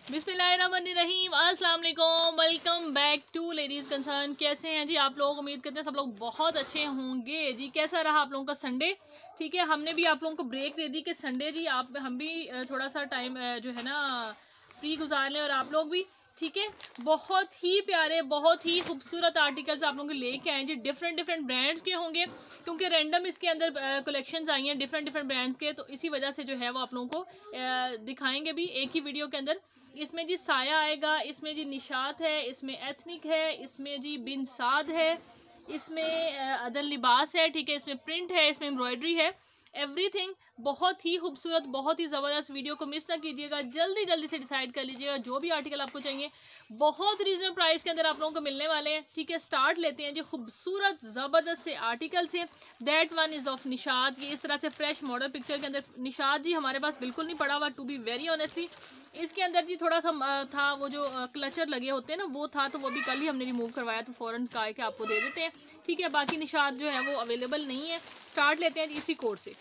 बिस्मिल्लाहिर्रहमानिर्रहीम, अस्सलाम वालेकुम, welcome back to ladies concern. कैसे हैं जी आप लोग? उम्मीद करते हैं सब लोग बहुत अच्छे होंगे जी। कैसा रहा आप लोगों का संडे? ठीक है, हमने भी आप लोगों को ब्रेक दे दी कि संडे जी हम भी थोड़ा सा टाइम जो है ना फ्री गुजार लें और आप लोग भी। ठीक है, बहुत ही प्यारे बहुत ही खूबसूरत आर्टिकल्स आप लोगों को लेके आए जी। डिफरेंट ब्रांड्स के होंगे क्योंकि रैंडम इसके अंदर कलेक्शंस आई हैं डिफरेंट ब्रांड्स के, तो इसी वजह से जो है वो आप लोगों को दिखाएंगे भी एक ही वीडियो के अंदर। इसमें जी साया आएगा, इसमें जी निशात है, इसमें एथनिक है, इसमें जी बिन साद है, इसमें अदल लिबास है। ठीक है, इसमें प्रिंट है, इसमें एम्ब्रॉयडरी है, एवरीथिंग बहुत ही खूबसूरत बहुत ही ज़बरदस्त। वीडियो को मिस ना कीजिएगा, जल्दी से डिसाइड कर लीजिएगा जो भी आर्टिकल आपको चाहिए। बहुत रीजनेबल प्राइस के अंदर आप लोगों को मिलने वाले हैं। ठीक है, स्टार्ट लेते हैं जी खूबसूरत ज़बरदस्त से आर्टिकल से। That one is of Nishat. ये इस तरह से फ्रेश मॉडल पिक्चर के अंदर निशात जी हमारे पास बिल्कुल नहीं पड़ा हुआ, टू बी वेरी ऑनेस्टली। इसके अंदर जी थोड़ा सा था वो जो क्लचर लगे होते हैं ना, वो था, तो वो भी कल ही हमने रिमूव करवाया, तो फ़ौरन कहा कि आपको दे देते हैं। ठीक है, बाकी निशात जो है वो अवेलेबल नहीं है। स्टार्ट लेते हैं जी इसी कोड से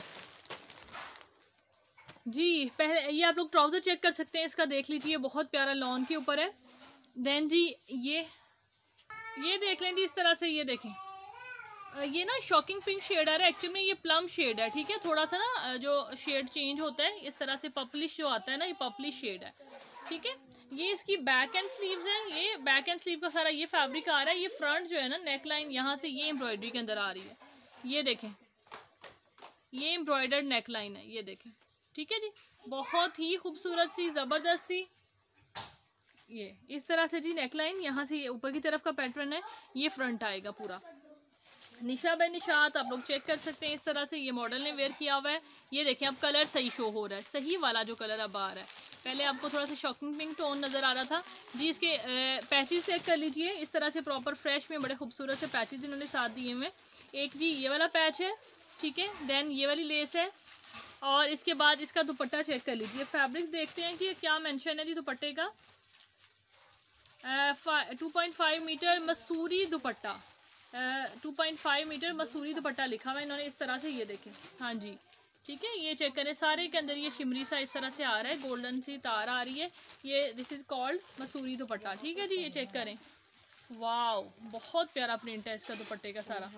जी। पहले ये आप लोग ट्राउज़र चेक कर सकते हैं, इसका देख लीजिए, बहुत प्यारा लॉन के ऊपर है। देन जी ये देख लें जी, इस तरह से ये देखें, ये ना शॉकिंग पिंक शेड आ रहा है, एक्चुअली में ये प्लम शेड है। ठीक है, थोड़ा सा ना जो शेड चेंज होता है इस तरह से, पर्पलिश जो आता है ना, ये पर्पलिश शेड है। ठीक है, ये इसकी बैक एंड स्लीव्स हैं, ये बैक एंड स्लीव का सारा ये फैब्रिक आ रहा है। ये फ्रंट जो है ना नेक लाइन यहाँ से ये एम्ब्रॉयडरी के अंदर आ रही है, ये देखें, ये एम्ब्रॉयडर्ड नेक लाइन है, ये देखें। ठीक है जी, बहुत ही खूबसूरत सी ज़बरदस्त सी, ये इस तरह से जी नेक लाइन यहाँ से ये ऊपर की तरफ का पैटर्न है, ये फ्रंट आएगा पूरा। निशा बाय निशात आप लोग चेक कर सकते हैं, इस तरह से ये मॉडल ने वेयर किया हुआ है। ये देखें, अब कलर सही शो हो रहा है, सही वाला जो कलर अब आ रहा है। पहले आपको थोड़ा सा शॉकिंग पिंक टोन नज़र आ रहा था जी। इसके पैचेस चेक कर लीजिए, इस तरह से प्रॉपर फ्रेश में बड़े खूबसूरत से पैचेस इन्होंने साथ दिए हुए। एक जी ये वाला पैच है, ठीक है, देन ये वाली लेस है, और इसके बाद इसका दुपट्टा चेक कर लीजिए। फैब्रिक देखते हैं कि क्या मेंशन है जी दुपट्टे का। 2.5 मीटर मसूरी दुपट्टा, 2.5 मीटर मसूरी दुपट्टा लिखा हुआ है इन्होंने इस तरह से, ये देखें। हाँ जी, ठीक है, ये चेक करें, सारे के अंदर ये शिमरी सा इस तरह से आ रहा है, गोल्डन सी तार आ रही है, ये this is called Masoori dupatta. ठीक है जी, ये चेक करें, वाओ बहुत प्यारा प्रिंट है इसका दुपट्टे का सारा,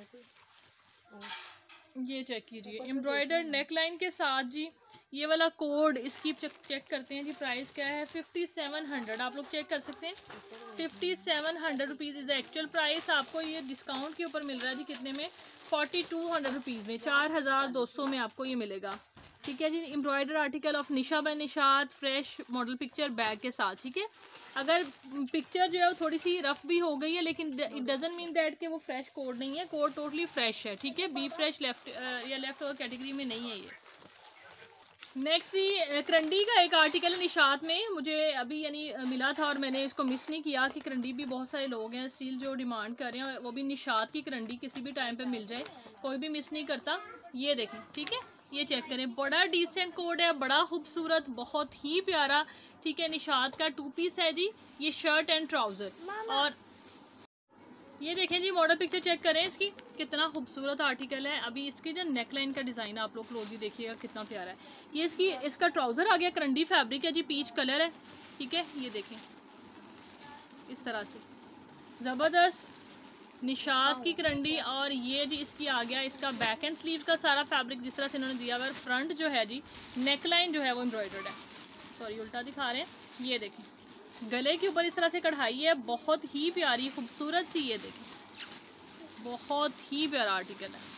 ये चेक कीजिए, एम्ब्रॉयडर्ड नेक लाइन के साथ जी। ये वाला कोड इसकी चेक करते हैं जी, प्राइस क्या है, 5700 आप लोग चेक कर सकते हैं। 5700 rupees is the actual price. आपको ये डिस्काउंट के ऊपर मिल रहा है जी कितने में, 4200 रुपीज़ में, 4200 में आपको ये मिलेगा। ठीक है जी, embroider article of Nisha by Nishat, fresh model picture bag के साथ। ठीक है, अगर पिक्चर जो है वो थोड़ी सी रफ भी हो गई है, लेकिन इट डजंट मीन दैट कि वो फ्रेश कोड नहीं है, कोड टोटली फ्रेश है। ठीक है, बी फ्रेश लेफ्ट या लेफ्ट ओवर कैटेगरी में नहीं है ये। नेक्स्ट ही करंडी का एक आर्टिकल है निशात में, मुझे अभी यानी मिला था और मैंने इसको मिस नहीं किया कि करंडी भी बहुत सारे लोग हैं स्टील जो डिमांड कर रहे हैं, वो भी निशात की करंडी किसी भी टाइम पे मिल जाए, कोई भी मिस नहीं करता। ये देखें, ठीक है, ये चेक करें, बड़ा डिसेंट कोड है, बड़ा खूबसूरत, बहुत ही प्यारा। ठीक है, निशात का 2 पीस है जी, ये शर्ट एंड ट्राउज़र। और ये देखें जी, मॉडल पिक्चर चेक करें इसकी, कितना खूबसूरत आर्टिकल है। अभी इसकी जो नेकलाइन का डिज़ाइन आप लोग क्लोजली देखिएगा कितना प्यारा है। ये इसका ट्राउज़र आ गया, करंडी फैब्रिक है जी, पीच कलर है। ठीक है, ये देखें इस तरह से ज़बरदस्त निशात की करंडी। और ये जी इसकी आ गया इसका बैक एंड स्लीव का सारा फैब्रिक जिस तरह से इन्होंने दिया हुआ है। फ्रंट जो है जी नेकलाइन जो है वो एम्ब्रॉयडर्ड है, सॉरी उल्टा दिखा रहे हैं, ये देखें, गले के ऊपर इस तरह से कढ़ाई है, बहुत ही प्यारी खूबसूरत सी, ये देखें बहुत ही प्यारा आर्टिकल है।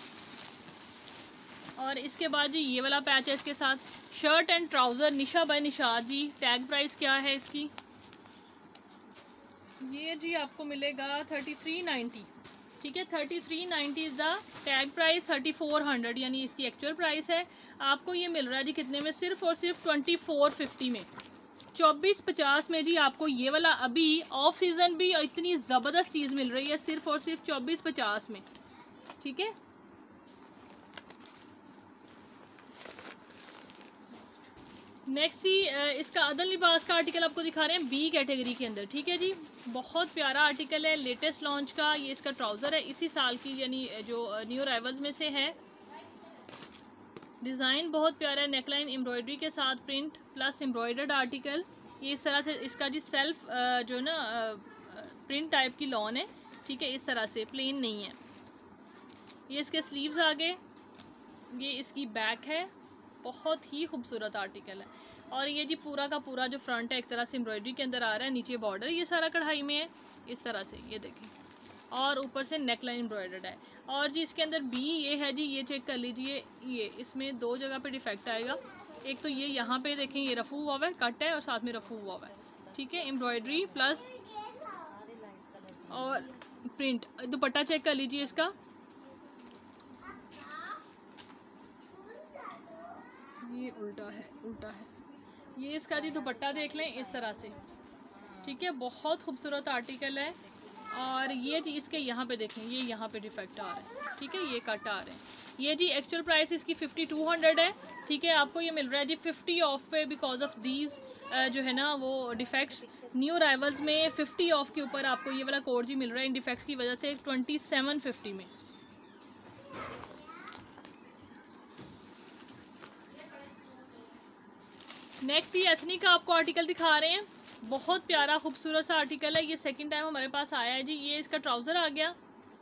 और इसके बाद जी ये वाला पैच है इसके साथ, shirt and trouser Nisha by Nishat ji. Tag price क्या है इसकी, ये जी आपको मिलेगा 3390। ठीक है, 3390 इज़ द टैग प्राइस, 3400 यानी इसकी एक्चुअल प्राइस है। आपको ये मिल रहा है जी कितने में, सिर्फ और सिर्फ 2450 में, 2450 में जी। आपको ये वाला अभी ऑफ सीज़न भी इतनी ज़बरदस्त चीज़ मिल रही है, सिर्फ और सिर्फ 2450 में। ठीक है, नेक्स्ट ही इसका अदल लिबास का आर्टिकल आपको दिखा रहे हैं बी कैटेगरी के अंदर। ठीक है जी, बहुत प्यारा आर्टिकल है, लेटेस्ट लॉन्च का। ये इसका ट्राउज़र है, इसी साल की यानी जो न्यू अराइवल्स में से है। डिज़ाइन बहुत प्यारा है, नेकलाइन एम्ब्रॉयडरी के साथ प्रिंट प्लस एम्ब्रॉयडर्ड आर्टिकल। ये इस तरह से इसका जी सेल्फ जो ना प्रिंट टाइप की लॉन है, ठीक है, इस तरह से प्लेन नहीं है। ये इसके स्लीव्स आ गए, ये इसकी बैक है, बहुत ही खूबसूरत आर्टिकल है। और ये जी पूरा का पूरा जो फ्रंट है एक तरह से एम्ब्रॉयडरी के अंदर आ रहा है, नीचे बॉर्डर ये सारा कढ़ाई में है इस तरह से, ये देखें, और ऊपर से नेक लाइन एम्ब्रॉयडर्ड है। और जी इसके अंदर भी ये है जी, ये चेक कर लीजिए, ये इसमें 2 जगह पे डिफेक्ट आएगा। एक तो ये यहाँ पे देखें, ये रफू हुआ है, कट है और साथ में रफू हुआ है, ठीक है, एम्ब्रॉयडरी प्लस और प्रिंट। दुपट्टा चेक कर लीजिए इसका, ये उल्टा है, उल्टा है। ये इसका जी दुपट्टा देख लें इस तरह से, ठीक है, बहुत खूबसूरत आर्टिकल है। और ये जी इसके यहाँ पे देखें, ये यहाँ पे डिफेक्ट आ रहा है, ठीक है, ये कट आ रहे हैं। ये जी एक्चुअल प्राइस इसकी 5200 है, ठीक है, आपको ये मिल रहा है जी 50 ऑफ पे बिकॉज ऑफ दीज जो है ना वो डिफेक्ट्स। न्यू अराइवल्स में 50 ऑफ के ऊपर आपको ये वाला कोड जी मिल रहा है इन डिफेक्ट्स की वजह से 2750 में। नेक्स्ट ये एथनिक का आपको आर्टिकल दिखा रहे हैं, बहुत प्यारा खूबसूरत सा आर्टिकल है। ये सेकंड टाइम हमारे पास आया है जी। ये इसका ट्राउज़र आ गया,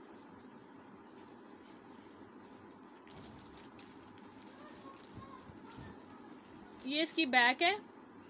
ये इसकी बैक है,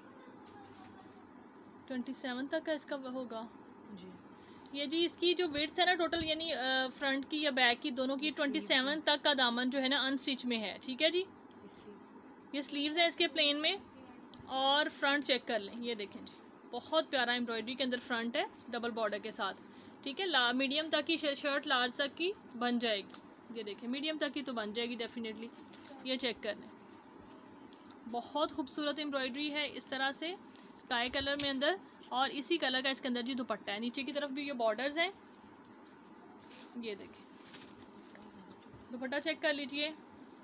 27 तक का इसका होगा जी। ये जी इसकी जो विड्थ है ना टोटल, यानी फ्रंट की या बैक की दोनों की 27 तक का दामन जो है ना अनस्टिच में है, ठीक है जी। ये स्लीव्स है इसके प्लेन में, और फ्रंट चेक कर लें, ये देखें जी, बहुत प्यारा एम्ब्रॉयडरी के अंदर फ्रंट है डबल बॉर्डर के साथ, ठीक है। मीडियम तक की शर्ट लार्ज तक की बन जाएगी, ये देखें, मीडियम तक की तो बन जाएगी डेफिनेटली। ये चेक कर लें, बहुत खूबसूरत एम्ब्रॉयडरी है इस तरह से स्काई कलर में अंदर, और इसी कलर का इसके अंदर जी दुपट्टा है। नीचे की तरफ भी ये बॉर्डर्स हैं, ये देखें, दुपट्टा चेक कर लीजिए,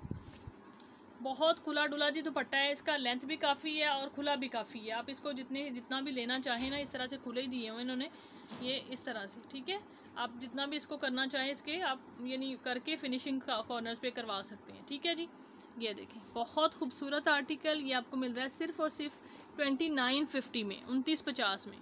बहुत खुला डुला जी दुपट्टा है इसका, लेंथ भी काफ़ी है और खुला भी काफ़ी है। आप इसको जितना भी लेना चाहें ना, इस तरह से खुले ही दिए हुए इन्होंने, ये इस तरह से, ठीक है। आप जितना भी इसको करना चाहें इसके आप यानी करके फिनिशिंग कॉर्नर्स पे करवा सकते हैं, ठीक है जी। ये देखें, बहुत खूबसूरत आर्टिकल, ये आपको मिल रहा है सिर्फ और सिर्फ 2950 में, 2950 में।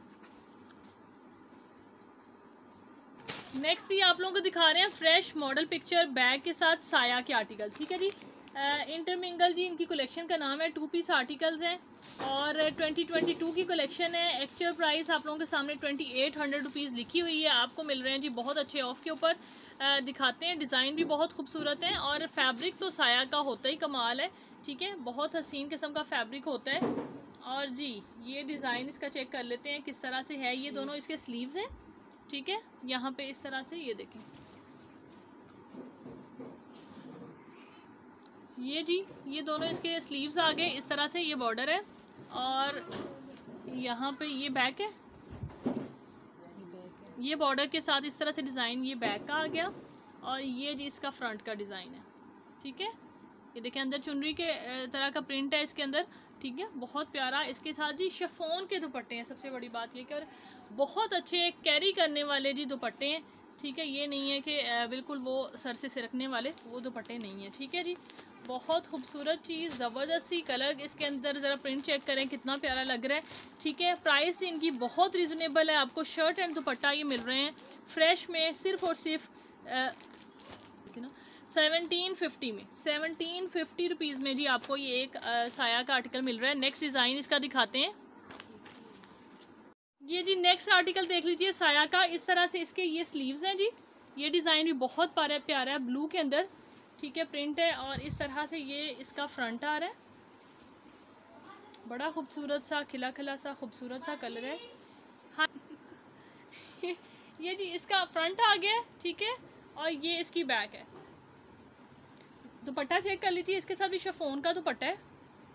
नेक्स्ट ये आप लोगों को दिखा रहे हैं फ्रेश मॉडल पिक्चर बैग के साथ साया के आर्टिकल्स, ठीक है जी। इंटरमिंगल जी इनकी कलेक्शन का नाम है, 2 पीस आर्टिकल्स हैं और 2022 की कलेक्शन है। एक्चुअल प्राइस आप लोगों के सामने 2800 रुपीज़ लिखी हुई है, आपको मिल रहे हैं जी बहुत अच्छे ऑफ के ऊपर। दिखाते हैं, डिज़ाइन भी बहुत खूबसूरत है और फैब्रिक तो साया का होता ही कमाल है, ठीक है, बहुत हसीन किस्म का फैब्रिक होता है। और जी ये डिज़ाइन इसका चेक कर लेते हैं किस तरह से है। ये दोनों इसके स्लीव्स हैं, ठीक है, यहाँ पे इस तरह से, ये देखें, ये जी ये दोनों इसके स्लीव्स आ गए इस तरह से, ये बॉर्डर है और यहाँ पे ये बैक है, ये बॉर्डर के साथ इस तरह से डिज़ाइन ये बैक का आ गया, और ये जी इसका फ्रंट का डिज़ाइन है, ठीक है। ये देखें, अंदर चुनरी के तरह का प्रिंट है इसके अंदर, ठीक है, बहुत प्यारा। इसके साथ जी शिफॉन के दुपट्टे हैं, सबसे बड़ी बात ये कि और बहुत अच्छे कैरी करने वाले जी दुपट्टे हैं, ठीक है। ये नहीं है कि बिल्कुल वो सर से सिरकने वाले वो दुपट्टे नहीं है, ठीक है जी। बहुत खूबसूरत चीज़, ज़बरदस्ती कलर इसके अंदर, ज़रा प्रिंट चेक करें कितना प्यारा लग रहा है, ठीक है। प्राइस इनकी बहुत रीज़नेबल है, आपको शर्ट एंड दुपट्टा ये मिल रहे हैं फ्रेश में सिर्फ और सिर्फ 1750 में, 1750 रुपीज़ में जी आपको ये एक साया का आर्टिकल मिल रहा है। नेक्स्ट डिज़ाइन इसका दिखाते हैं, ये जी नेक्स्ट आर्टिकल देख लीजिए साया का, इस तरह से इसके ये स्लीव्स हैं जी। ये डिज़ाइन भी बहुत प्यारा है, ब्लू के अंदर, ठीक है, प्रिंट है, और इस तरह से ये इसका फ्रंट आ रहा है, बड़ा खूबसूरत सा खिला खिला सा खूबसूरत सा कलर है। हाँ ये जी इसका फ्रंट आ गया, ठीक है, और ये इसकी बैक है। दुपट्टा चेक कर लीजिए, इसके साथ भी शिफॉन का दुपट्टा है,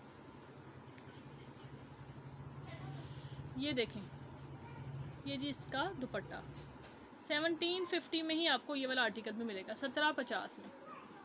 ये देखें, ये जी इसका दुपट्टा 1750 में ही आपको ये वाला आर्टिकल भी मिलेगा, 1750 में।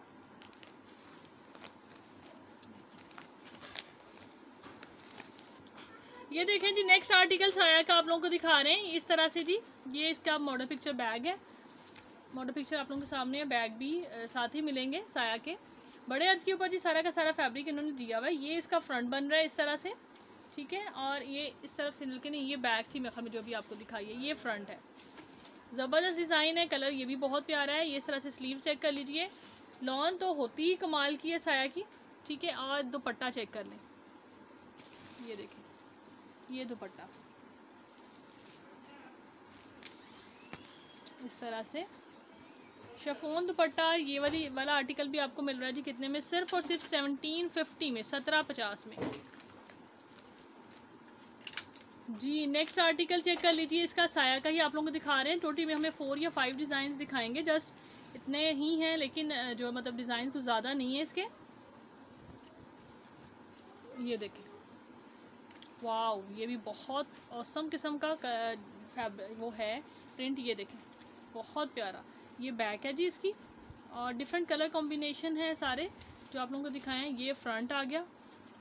ये देखें जी नेक्स्ट आर्टिकल साया का आप लोगों को दिखा रहे हैं इस तरह से जी। ये इसका मॉडल पिक्चर बैग है, मॉडल पिक्चर आप लोगों के सामने है, बैग भी साथ ही मिलेंगे साया के। बड़े अर्ज के ऊपर जी सारा का सारा फैब्रिक इन्होंने दिया हुआ है। ये इसका फ्रंट बन रहा है इस तरह से, ठीक है। और ये इस तरफ से मिलके नहीं, ये बैक थी मेरे ख्याल में जो भी आपको दिखाई है, ये फ्रंट है। ज़बरदस्त डिज़ाइन है, कलर ये भी बहुत प्यारा है। ये इस तरह से स्लीव चेक कर लीजिए, लॉन तो होती ही कमाल की है साया की, ठीक है। और दुपट्टा चेक कर लें, ये देखिए, ये दुपट्टा इस तरह से शिफॉन दुपट्टा। ये वाला आर्टिकल भी आपको मिल रहा है जी कितने में, सिर्फ और सिर्फ 1750 में, 1750 में जी। नेक्स्ट आर्टिकल चेक कर लीजिए, इसका साया का ही आप लोगों को दिखा रहे हैं। टोटली में हमें 4 या 5 डिज़ाइन दिखाएंगे, जस्ट इतने ही हैं, लेकिन जो मतलब डिज़ाइन कुछ ज़्यादा नहीं है इसके। ये देखें, वाओ, ये भी बहुत औसम किस्म का वो है प्रिंट, ये देखें बहुत प्यारा। ये बैक है जी इसकी, और डिफरेंट कलर कॉम्बिनेशन है सारे जो आप लोगों को दिखाए हैं। ये फ्रंट आ गया,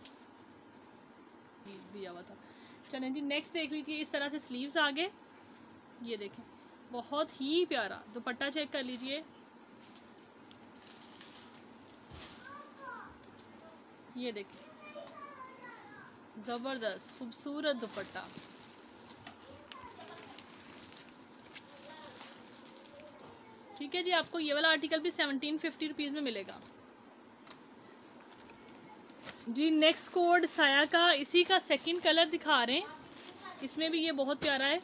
दिया हुआ था। चलें जी, नेक्स्ट देख लीजिए, इस तरह से स्लीव्स आगे, ये देखें बहुत ही प्यारा। दुपट्टा चेक कर लीजिए, ये देखें ज़बरदस्त खूबसूरत दुपट्टा। ठीक है जी, आपको ये वाला आर्टिकल भी 1750 रुपीज़ में मिलेगा जी। नेक्स्ट कोड साया का, इसी का सेकंड कलर दिखा रहे हैं। इसमें भी ये बहुत प्यारा है,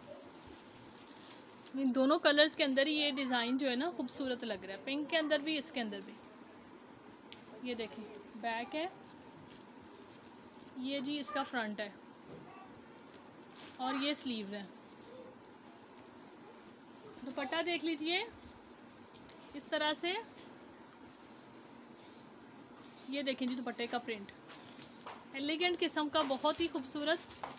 इन दोनों कलर्स के अंदर ही ये डिज़ाइन जो है ना खूबसूरत लग रहा है, पिंक के अंदर भी, इसके अंदर भी। ये देखें बैक है, ये जी इसका फ्रंट है, और ये स्लीव है। दुपट्टा देख लीजिए इस तरह से, ये देखें जी दुपट्टे का प्रिंट, एलिगेंट किस्म का, बहुत ही खूबसूरत।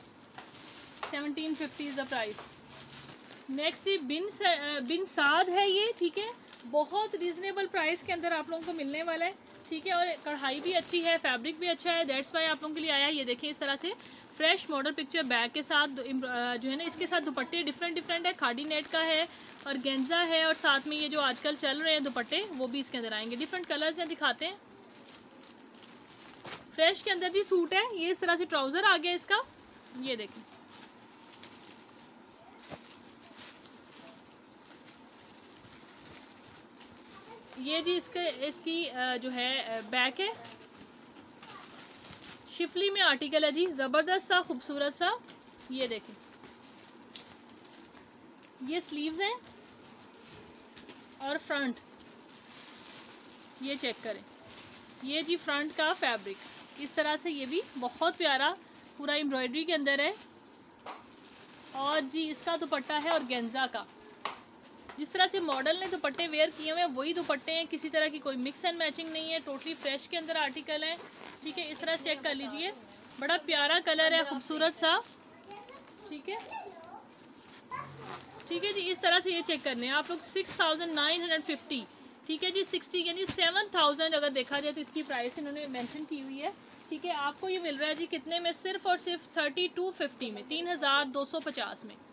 1750 इज़ द प्राइस। नेक्स्ट ही बिन साद है ये, ठीक है, बहुत रीज़नेबल प्राइस के अंदर आप लोगों को मिलने वाला है, ठीक है। और कढ़ाई भी अच्छी है, फैब्रिक भी अच्छा है, दैट्स वाई आप लोगों के लिए आया। ये देखें इस तरह से फ्रेश मॉडल पिक्चर बैग के साथ जो है ना, इसके साथ दुपट्टे डिफरेंट है, खादी नेट का है और गेंजा है, और साथ में ये जो आजकल चल रहे हैं दुपट्टे वो भी इसके अंदर आएंगे। डिफरेंट कलर्स हैं, दिखाते हैं। फ्रेश के अंदर जी सूट है, ये इस तरह से ट्राउज़र आ गया इसका, ये देखें ये जी इसकी जो है बैक है, शिफली में आर्टिकल है जी, ज़बरदस्त सा खूबसूरत सा। ये देखें, ये स्लीव्स हैं और फ्रंट, ये चेक करें, ये जी फ्रंट का फैब्रिक इस तरह से, ये भी बहुत प्यारा पूरा एम्ब्रॉयडरी के अंदर है। और जी इसका दुपट्टा है और गेंजा का, जिस तरह से मॉडल ने दुपट्टे वेयर किए हुए हैं वही दुपट्टे हैं, किसी तरह की कोई मिक्स एंड मैचिंग नहीं है, टोटली फ्रेश के अंदर आर्टिकल है, ठीक है। इस तरह से चेक कर लीजिए, बड़ा प्यारा कलर है, खूबसूरत सा, ठीक है। ठीक है जी, इस तरह से ये चेक करने हैं आप लोग। 6950, ठीक है जी, 60 यानी 7000 अगर देखा जाए तो इसकी प्राइस इन्होंने मेंशन की हुई है, ठीक है। आपको ये मिल रहा है जी कितने में, सिर्फ और सिर्फ 3250 में, 3250 में,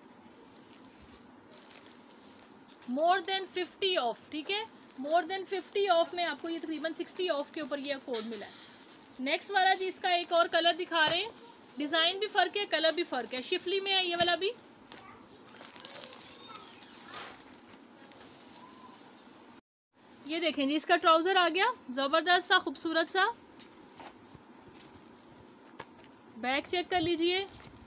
मोर देन 50 ऑफ, ठीक है। मोर देन 50 ऑफ में आपको ये तकरीबन 60 ऑफ के ऊपर ये कोड मिला है। नेक्स्ट वाला जी इसका एक और कलर दिखा रहे हैं, डिज़ाइन भी फ़र्क है, कलर भी फ़र्क है, शिफली में है ये वाला भी। ये देखें जी इसका ट्राउज़र आ गया, ज़बरदस्त सा खूबसूरत सा। बैक चेक कर लीजिए,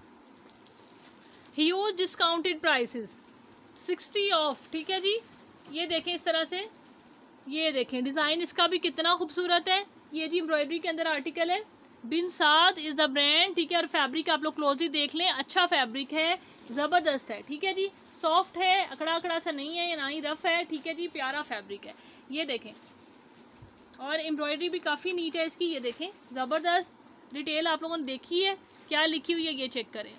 ह्यूज डिस्काउंटेड प्राइसेस, 60 ऑफ, ठीक है जी। ये देखें इस तरह से, ये देखें डिज़ाइन इसका भी कितना खूबसूरत है। ये जी एम्ब्रॉयडरी के अंदर आर्टिकल है, Bin Saad is the brand, ठीक है। और फैब्रिक आप लोग क्लोजली देख लें, अच्छा फैब्रिक है, ज़बरदस्त है, ठीक है जी। सॉफ्ट है, अकड़ा अकड़ा सा नहीं है, ना ही रफ़ है, ठीक है जी, प्यारा फैब्रिक है। ये देखें, और एम्ब्रॉयडरी भी काफ़ी नीट है इसकी, ये देखें ज़बरदस्त। डिटेल आप लोगों ने देखी है, क्या लिखी हुई है ये चेक करें,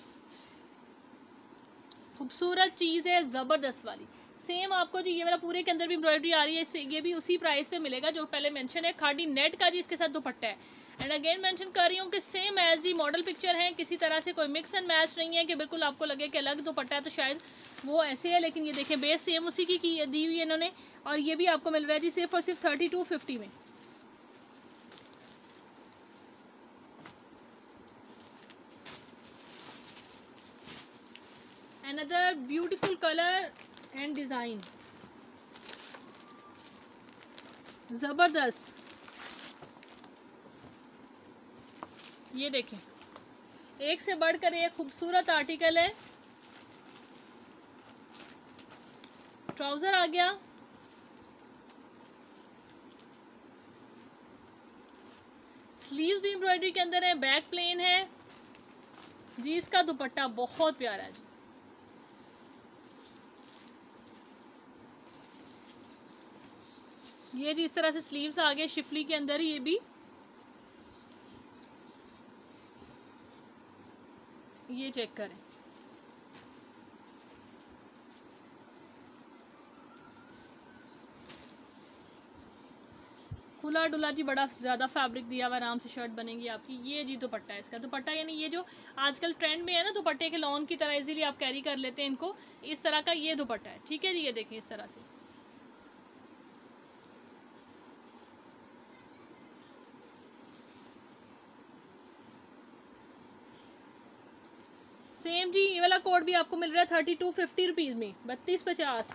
खूबसूरत चीज़ है, ज़बरदस्त वाली। सेम आपको जी ये वाला पूरे के अंदर भी एम्ब्रॉयडरी आ रही है, इससे ये भी उसी प्राइस पे मिलेगा जो पहले मेंशन है। खादी नेट का जी इसके साथ दुपट्टा है। एंड अगेन मेंशन कर रही हूँ कि सेम एज जी मॉडल पिक्चर है, किसी तरह से कोई मिक्स एंड मैच नहीं है कि बिल्कुल आपको लगे कि अलग दुपट्टा है, तो शायद वो ऐसे है, लेकिन ये देखें बेस सेम उसी की दी हुई है इन्होंने। और ये भी आपको मिल रहा है जी सिर्फ और सिर्फ 3250 में। Another beautiful colour and design, ज़बरदस्त। ये देखें, एक से बढ़कर एक खूबसूरत आर्टिकल है। ट्राउज़र आ गया, स्लीव्स भी एम्ब्रॉयडरी के अंदर है, बैक प्लेन है जी। इसका दुपट्टा बहुत प्यारा है जी। ये जी इस तरह से स्लीव्स आ गए शिफली के अंदर, ये भी ये चेक करें, खुला डुला जी, बड़ा ज़्यादा फैब्रिक दिया हुआ, आराम से शर्ट बनेगी आपकी। ये जी दुपट्टा है इसका। दुपट्टा यानी ये जो आजकल ट्रेंड में है ना, दुपट्टे के लॉन की तरह इजीली आप कैरी कर लेते हैं इनको, इस तरह का ये दुपट्टा है, ठीक है जी। ये देखिए इस तरह से, सेम जी। ये वाला कोड भी आपको मिल रहा है 3250 रुपीज़ में, 3250।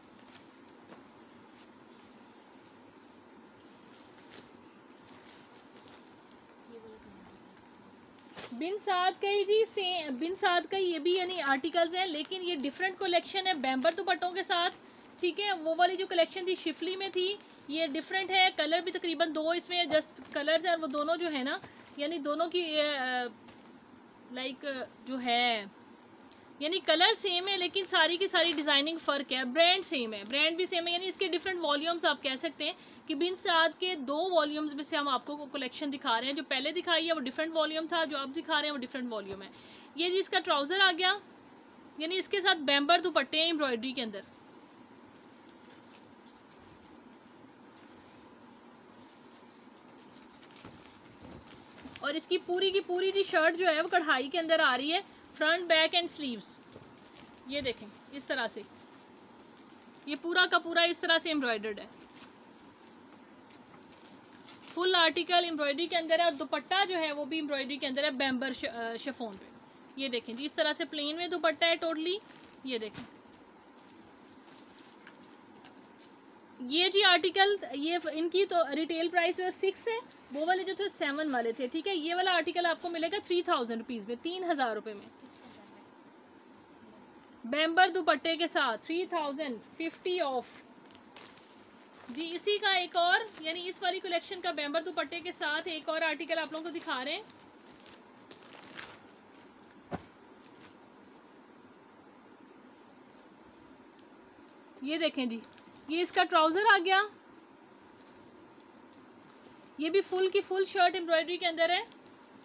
बिन साद का ही जी, सेम बिन साद का ये भी यानी आर्टिकल्स हैं, लेकिन ये डिफरेंट कलेक्शन है बैम्बर दुपट्टों के साथ, ठीक है। वो वाली जो कलेक्शन थी शिफली में थी, ये डिफरेंट है। कलर भी तकरीबन दो इसमें जस्ट कलर्स हैं, वो दोनों जो है ना, यानी दोनों की लाइक जो है यानी कलर सेम है, लेकिन सारी की सारी डिज़ाइनिंग फ़र्क है। ब्रांड सेम है, ब्रांड भी सेम है, यानी इसके डिफरेंट वॉल्यूम्स आप कह सकते हैं कि बिन साद के 2 वॉल्यूम्स में से हम आपको कलेक्शन दिखा रहे हैं। जो पहले दिखाई है वो डिफरेंट वॉल्यूम था, जो अब दिखा रहे हैं वो डिफरेंट वॉल्यूम है। ये जी इसका ट्राउज़र आ गया, यानी इसके साथ बैम्बर दुपट्टे हैं एम्ब्रॉयडरी के अंदर। और इसकी पूरी की पूरी जी शर्ट जो है वो कढ़ाई के अंदर आ रही है, फ्रंट बैक एंड स्लीव्स। ये देखें इस तरह से, ये पूरा का पूरा इस तरह से एम्ब्रॉयडर्ड है। फुल आर्टिकल एम्ब्रॉयडरी के अंदर है, और दुपट्टा जो है वो भी एम्ब्रॉयडरी के अंदर है बैम्बर शिफॉन पे। ये देखें जी इस तरह से प्लेन में दुपट्टा है टोटली। ये देखें, ये जी आर्टिकल, ये इनकी तो रिटेल प्राइस जो है 6 है, वो वाले जो थे 7 वाले थे, ठीक है। ये वाला आर्टिकल आपको मिलेगा 3000 रुपीज़ में, 3000 रुपये में, बैम्बर दुपट्टे के साथ 3050 ऑफ जी। इसी का एक और, यानी इस वाली कलेक्शन का बैम्बर दुपट्टे के साथ एक और आर्टिकल आप लोगों को दिखा रहे हैं। ये देखें जी, ये इसका ट्राउज़र आ गया, ये भी फुल की फुल शर्ट एम्ब्रॉयडरी के अंदर है।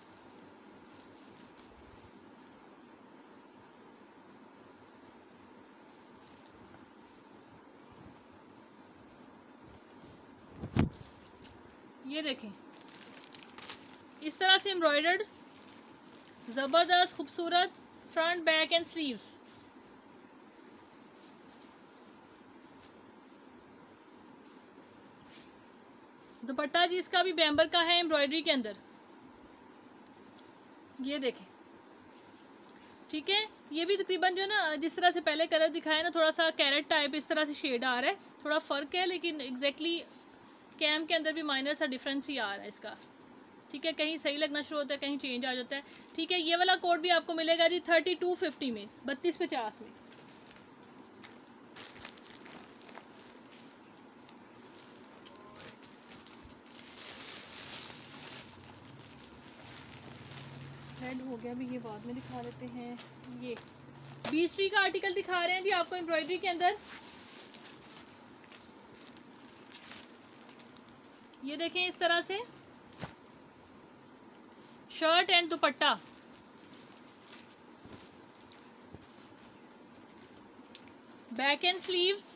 ये देखें इस तरह से एम्ब्रॉयडर्ड, ज़बरदस्त खूबसूरत, front back and sleeves. Dupatta जी इसका भी बैम्बर का है एम्ब्रॉयडरी के अंदर। ये देखें, ठीक है। ये भी तकरीबन जो है ना, जिस तरह से पहले कलर दिखाया ना, थोड़ा सा कैरेट टाइप इस तरह से शेड आ रहा है, थोड़ा फ़र्क है, लेकिन एग्जैक्टली कैम के अंदर भी माइनर सा डिफरेंस ही आ रहा है इसका, ठीक है। कहीं सही लगना शुरू होता है, कहीं चेंज आ जाता है, ठीक है। ये वाला कोड भी आपको मिलेगा जी 3250 में, 3250 में। रेड हो गया, भी ये बाद में दिखा देते हैं। ये 20 का आर्टिकल दिखा रहे हैं जी आपको एम्ब्रॉयडरी के अंदर। ये देखें इस तरह से shirt and dupatta, back and sleeves,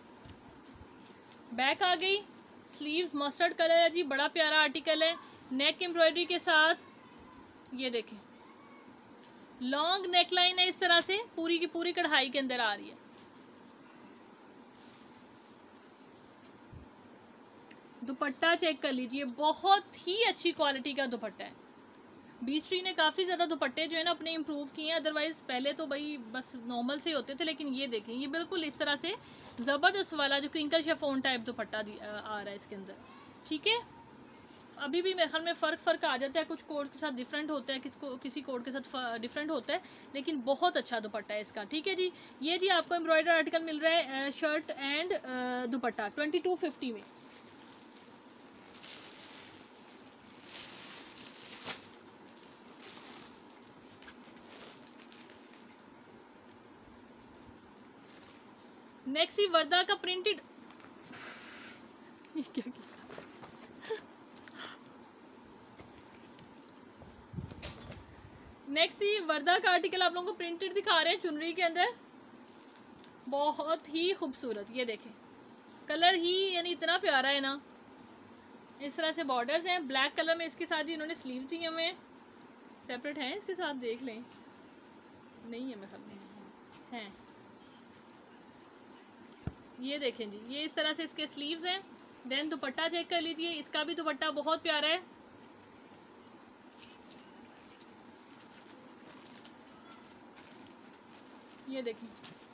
back आ गई, स्लीव्स मस्टर्ड कलर है जी, बड़ा प्यारा आर्टिकल है, नेक एम्ब्रॉयडरी के साथ। ये देखें लॉन्ग नेक लाइन है, इस तरह से पूरी की पूरी कढ़ाई के अंदर आ रही है। दुपट्टा चेक कर लीजिए, बहुत ही अच्छी क्वालिटी का दुपट्टा है, बीच ट्री ने काफ़ी ज़्यादा दुपट्टे जो है ना अपने इम्प्रूव किए हैं, अदरवाइज़ पहले तो भाई बस नॉर्मल से ही होते थे, लेकिन ये देखें ये बिल्कुल इस तरह से ज़बरदस्त वाला जो क्रिंकल शेफोन टाइप दुपट्टा आ रहा है इसके अंदर। ठीक है, अभी भी मेरे ख्याल में फ़र्क आ जाता है, कुछ कोड के साथ डिफरेंट होता है, किसी कोड के साथ डिफरेंट होता है, लेकिन बहुत अच्छा दुपट्टा है इसका। ठीक है जी, ये जी आपको एम्ब्रॉयडर आर्टिकल मिल रहा है शर्ट एंड दुपट्टा 2250 में। नेक्स्ट ही वर्दा का प्रिंटेड क्या नेक्स्ट ही वर्दा का आर्टिकल आप लोगों को प्रिंटेड दिखा रहे हैं चुनरी के अंदर, बहुत ही खूबसूरत। ये देखें कलर ही यानी इतना प्यारा है ना, इस तरह से बॉर्डर्स हैं ब्लैक कलर में, इसके साथ जी इन्होंने स्लीव दिए हुए हैं, सेपरेट हैं इसके साथ, देख लें नहीं है मेरे ख्याल में हैं। ये देखें जी, ये इस तरह से इसके स्लीव्स हैं। देन दुपट्टा चेक कर लीजिए, इसका भी दुपट्टा बहुत प्यारा है। ये देखें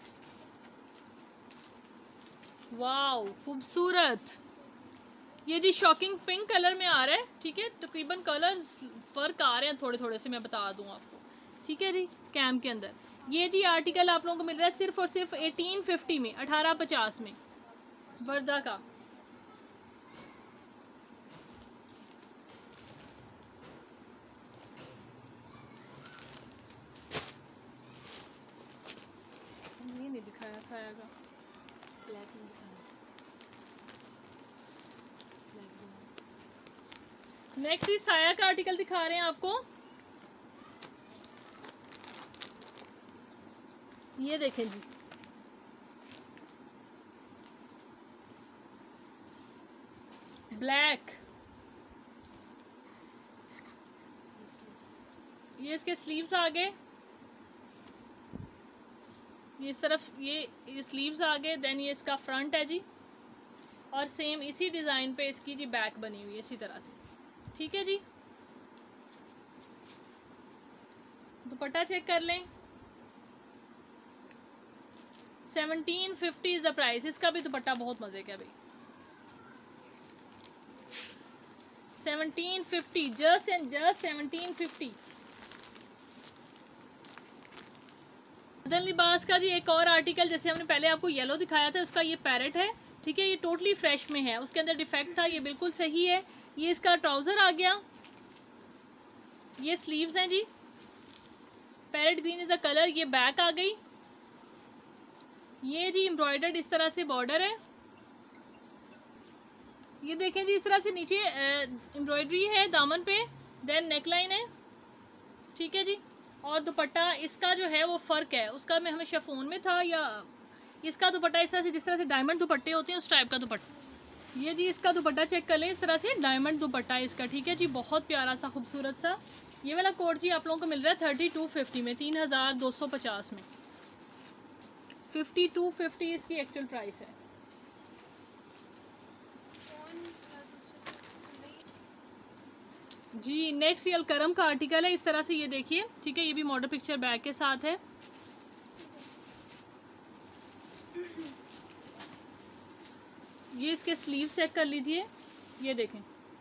वाओ खूबसूरत, ये जी शॉकिंग पिंक कलर में आ रहा है। ठीक है, तकरीबन कलर्स फ़र्क आ रहे हैं थोड़े थोड़े से, मैं बता दूं आपको। ठीक है जी, कैम के अंदर ये जी आर्टिकल आप लोगों को मिल रहा है सिर्फ और सिर्फ 1850 में, 1850 में वर्दा का। ये नहीं दिखाया साया का, ब्लैक में दिखाया। नेक्स्ट इस साया का आर्टिकल दिखा रहे हैं आपको। ये देखें जी, ब्लैक, ये इसके स्लीव्स आ गए, ये इस तरफ ये स्लीव्स आ गए। देन ये इसका फ्रंट है जी, और सेम इसी डिज़ाइन पे इसकी जी बैक बनी हुई है इसी तरह से। ठीक है जी, दुपट्टा चेक कर लें, 1750 इज द प्राइस। इसका भी दुपट्टा बहुत मजे का भाई, 1750, जस्ट एंड जस्ट 1750। बदल लिबास का जी एक और आर्टिकल, जैसे हमने पहले आपको येलो दिखाया था, उसका ये पैरेट है। ठीक है, ये टोटली फ्रेश में है, उसके अंदर डिफेक्ट था, ये बिल्कुल सही है। ये इसका ट्राउज़र आ गया, ये स्लीव्स हैं जी, parrot green is the colour, ये बैक आ गई। ये जी एम्ब्रॉयडर्ड इस तरह से बॉर्डर है, ये देखें जी इस तरह से नीचे एम्ब्रॉयडरी है दामन पे, देन नेकलाइन है। ठीक है जी, और दुपट्टा इसका जो है वो फ़र्क है, उसका में हमें शेफोन में था, या इसका दुपट्टा इस तरह से जिस तरह से डायमंड दुपट्टे होते हैं उस टाइप का दुपट्टा। ये जी इसका दुपट्टा चेक कर लें, इस तरह से डायमंड दुपट्टा है इसका। ठीक है जी, बहुत प्यारा सा खूबसूरत सा। ये वाला कोट जी आप लोगों को मिल रहा है 3250 में, 3250 में, 5250 इसकी एक्चुअल प्राइस है। जी नेक्स्ट ये अलकरम का आर्टिकल है, इस तरह से ये देखिए। ठीक है, ये भी मॉडल पिक्चर बैग के साथ है। ये इसके स्लीव चेक कर लीजिए, ये देखें,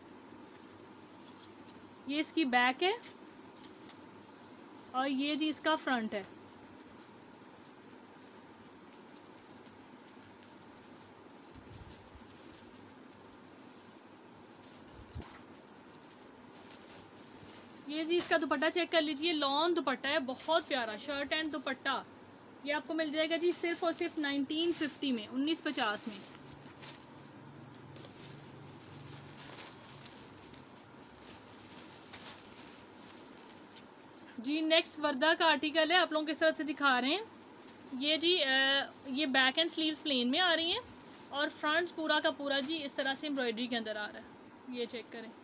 ये इसकी बैक है और ये जी इसका फ्रंट है। ये जी इसका दुपट्टा चेक कर लीजिए, लॉन दुपट्टा है, बहुत प्यारा शर्ट एंड दुपट्टा। ये आपको मिल जाएगा जी सिर्फ और सिर्फ 1950 में, 1950 में। जी नेक्स्ट वर्दा का आर्टिकल है, आप लोगों किस तरह से दिखा रहे हैं। ये जी ये बैक एंड स्लीव्स प्लेन में आ रही हैं, और फ्रंट पूरा का पूरा जी इस तरह से एम्ब्रॉयडरी के अंदर आ रहा है। ये चेक करें,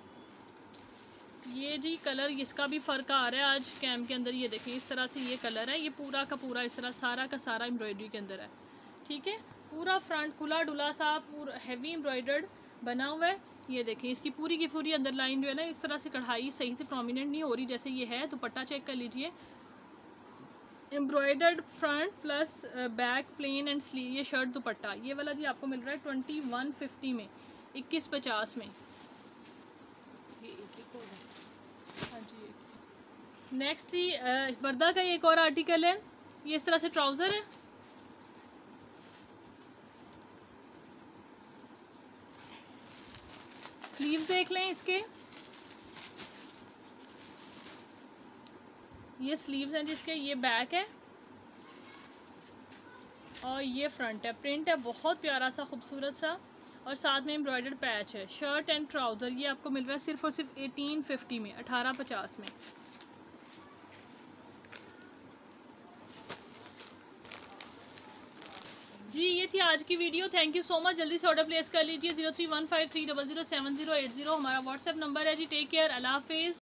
ये जी कलर इसका भी फ़र्क आ रहा है आज कैम के अंदर। ये देखिए इस तरह से ये कलर है, ये पूरा का पूरा इस तरह सारा का सारा एम्ब्रॉयडरी के अंदर है। ठीक है, पूरा फ्रंट खुला डुला सा पूरा हैवी एम्ब्रॉयडर्ड बना हुआ है। ये देखें इसकी पूरी की पूरी अंदर लाइन जो है ना इस तरह से कढ़ाई सही से प्रोमिनेंट नहीं हो रही जैसे ये है। दुपट्टा चेक कर लीजिए, embroidered front plus back plain and sleeve. ये शर्ट दुपट्टा ये वाला जी आपको मिल रहा है 2150 में, 2150 में। ये एक ही कोड है। हाँ जी। नेक्स्ट ही वर्दा का एक और आर्टिकल है, ये इस तरह से ट्राउज़र है। स्लीव्स देख लें इसके, ये स्लीव्स हैं जिसके, ये बैक है और ये फ्रंट है। प्रिंट है बहुत प्यारा सा खूबसूरत सा और साथ में एम्ब्रॉयडर्ड पैच है। शर्ट एंड ट्राउज़र ये आपको मिल रहा है सिर्फ और सिर्फ 1850 में, 1850 में। जी ये थी आज की video. Thank you so much. जल्दी से ऑर्डर प्लेस कर लीजिए। 0315300708 हमारा व्हाट्सएप नंबर है जी। टेक केयर, अल्लाह हाफिज़।